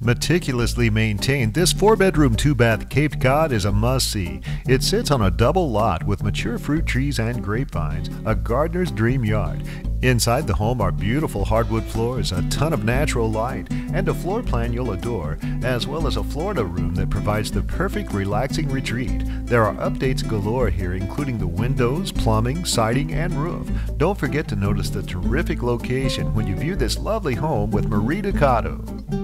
Meticulously maintained, this 4-bedroom, 2-bath Cape Cod is a must-see. It sits on a double lot with mature fruit trees and grapevines, a gardener's dream yard. Inside the home are beautiful hardwood floors, a ton of natural light, and a floor plan you'll adore, as well as a Florida room that provides the perfect relaxing retreat. There are updates galore here, including the windows, plumbing, siding, and roof. Don't forget to notice the terrific location when you view this lovely home with Meticulous.